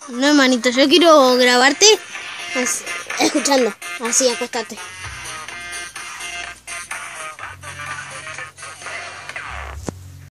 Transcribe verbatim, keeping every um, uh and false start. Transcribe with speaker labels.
Speaker 1: No, hermanito, yo quiero grabarte así, escuchando. Así, acostate.